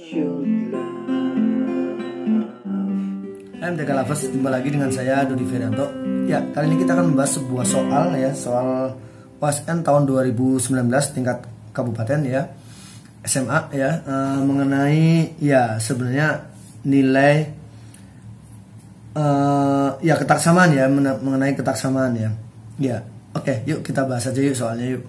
MTK Lovers, jumpa lagi dengan saya Dodi Ferianto. Ya, kali ini kita akan membahas sebuah soal ya, soal OSN tahun 2019 tingkat kabupaten ya, SMA ya, mengenai ya sebenarnya nilai ya ketaksamaan ya, mengenai ketaksamaan ya. Ya, oke, yuk kita bahas aja yuk soalnya yuk.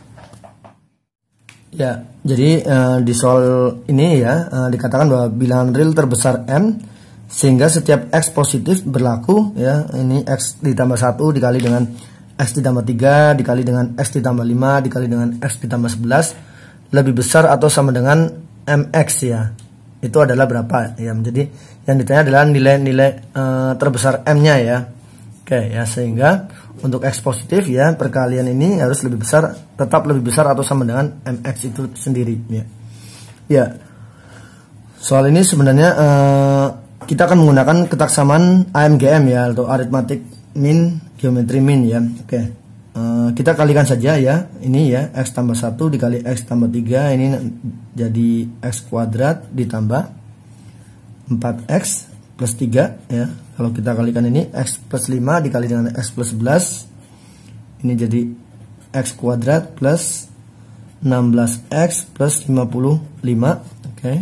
Ya, jadi di soal ini ya dikatakan bahwa bilangan real terbesar M sehingga setiap X positif berlaku ya, ini X ditambah 1 dikali dengan X ditambah 3 dikali dengan X ditambah 5 dikali dengan X ditambah 11 lebih besar atau sama dengan MX ya. Itu adalah berapa ya. Jadi yang ditanya adalah nilai-nilai terbesar M-nya ya. Oke ya, sehingga untuk X positif ya perkalian ini harus lebih besar, tetap lebih besar atau sama dengan MX itu sendiri ya. Ya. Soal ini sebenarnya kita akan menggunakan ketaksamaan AMGM ya, atau arithmetic mean geometry mean ya. Oke. Kita kalikan saja ya. Ini ya X tambah 1 dikali X tambah 3 ini jadi X kuadrat ditambah 4X plus 3 ya. Kalau kita kalikan ini X plus 5 dikali dengan X plus 11 ini jadi X kuadrat plus 16X plus 55. Oke.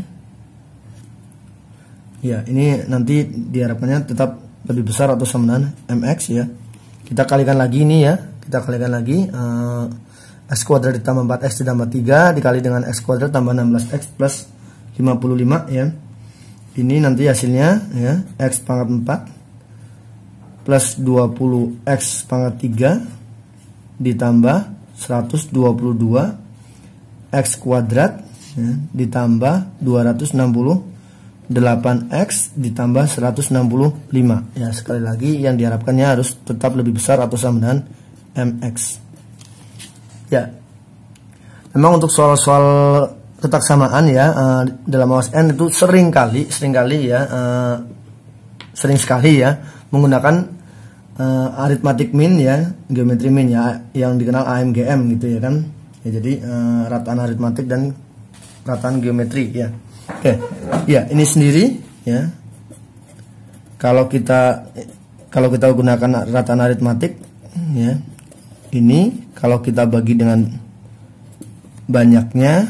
Ya, ini nanti diharapkannya tetap lebih besar atau sama dengan MX ya. Kita kalikan lagi ini ya. Kita kalikan lagi X kuadrat ditambah 4X ditambah 3 dikali dengan X kuadrat tambah 16X plus 55 ya. Ini nanti hasilnya ya, X pangkat 4 plus 20X pangkat 3 ditambah 122 X kuadrat ya, ditambah 260 8X ditambah 165 ya. Sekali lagi yang diharapkannya harus tetap lebih besar atau sama dengan MX ya. Memang untuk soal-soal ketaksamaan ya dalam OSN itu sering sekali ya menggunakan arithmetic mean ya, geometry mean ya, yang dikenal AMGM gitu ya kan ya. Jadi rataan aritmatik dan rataan geometri ya. Oke, ya ini sendiri ya. Kalau kita gunakan rataan aritmatik ya, ini kalau kita bagi dengan banyaknya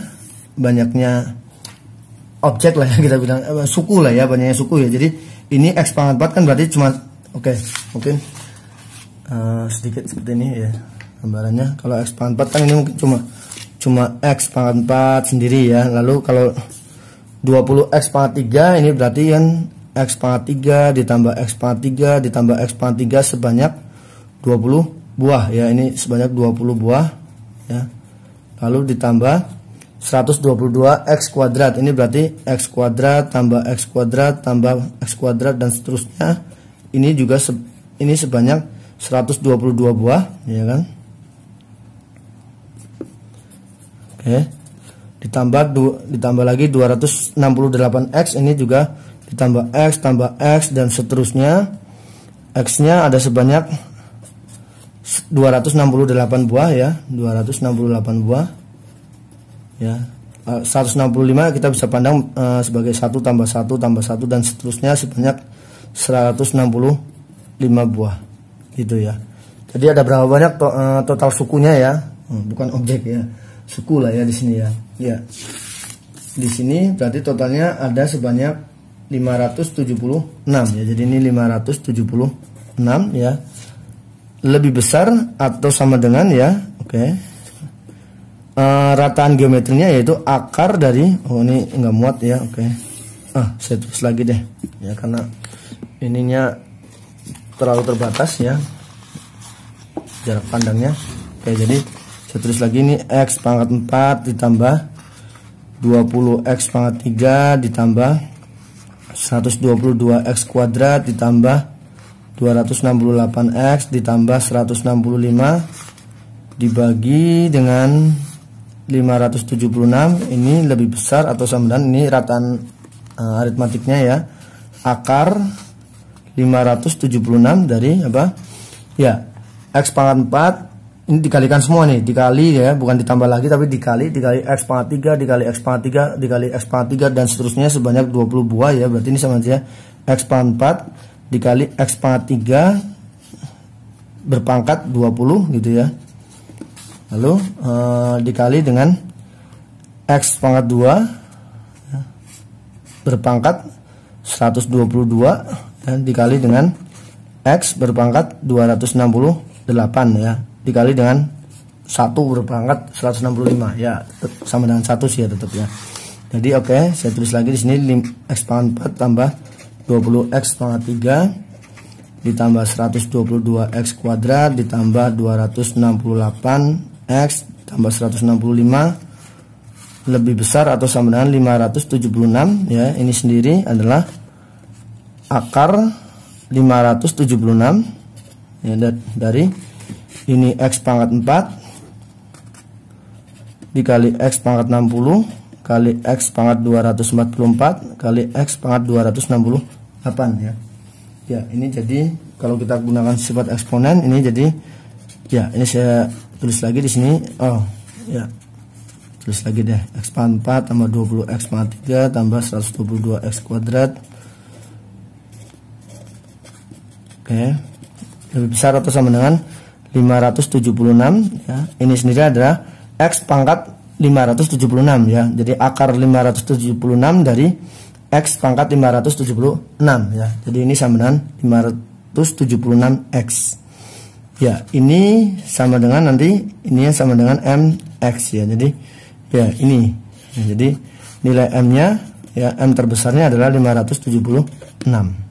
objek lah ya, kita bilang suku lah ya, banyaknya suku ya. Jadi ini X pangkat 4 kan berarti cuma mungkin sedikit seperti ini ya gambarannya. Kalau X pangkat 4 kan ini mungkin cuma X pangkat 4 sendiri ya. Lalu kalau 20X pangkat 3 ini berarti kan X pangkat 3 ditambah X pangkat 3 ditambah X pangkat 3 sebanyak 20 buah ya. Ini sebanyak 20 buah ya. Lalu ditambah 122X kuadrat. Ini berarti X kuadrat tambah X kuadrat tambah X kuadrat dan seterusnya. Ini juga ini sebanyak 122 buah ya kan. Oke. Ditambah lagi 268X, ini juga ditambah X tambah X dan seterusnya. X-nya ada sebanyak 268 buah ya, 268 buah ya. 165 kita bisa pandang sebagai 1 tambah 1 tambah 1 dan seterusnya sebanyak 165 buah gitu ya. Jadi ada berapa banyak total sukunya ya, bukan objek ya, suku lah ya di sini ya. Ya, di sini berarti totalnya ada sebanyak 576 ya. Jadi ini 576 ya, lebih besar atau sama dengan ya. Oke. Rataan geometrinya yaitu akar dari, ini nggak muat ya. Oke. Saya tulis lagi deh ya, karena ininya terlalu terbatas ya jarak pandangnya. Oke, jadi saya tulis lagi ini X pangkat 4 ditambah 20X pangkat 3 ditambah 122X kuadrat ditambah 268X ditambah 165 dibagi dengan 576. Ini lebih besar atau sama dengan, ini rataan aritmatiknya ya, akar 576 dari apa ya, X pangkat ini dikalikan semua nih, dikali ya, bukan ditambah lagi tapi dikali X pangkat 3 dikali X pangkat 3 dikali X pangkat 3 dan seterusnya sebanyak 20 buah ya. Berarti ini sama aja X pangkat 4 dikali X pangkat 3 berpangkat 20 gitu ya. Lalu dikali dengan X pangkat 2 ya, berpangkat 122 dan dikali dengan X berpangkat 268 ya, dikali dengan 1 berpangkat 165 ya, sama dengan 1 sih ya tetap ya. Jadi oke, saya tulis lagi di sini X pangkat 4 tambah 20X pangkat 3 ditambah 122X kuadrat ditambah 268X tambah 165 lebih besar atau sama dengan 576 ya. Ini sendiri adalah akar 576 ya, dari ini X pangkat 4 dikali X pangkat 60 kali X pangkat 244 kali X pangkat 268 ya. Ya, ini jadi kalau kita gunakan sifat eksponen ini jadi ya, ini saya tulis lagi di sini. Oh ya, tulis lagi deh, X pangkat 4 tambah 20X pangkat 3 tambah 122X kuadrat. Oke, lebih besar atau sama dengan 576 ya. Ini sendiri adalah X pangkat 576 ya. Jadi akar 576 dari X pangkat 576 ya. Jadi ini sama dengan 576X ya. Ini sama dengan nanti ini sama dengan MX ya. Jadi ya ini ya, jadi nilai M nya ya, M terbesarnya adalah 576.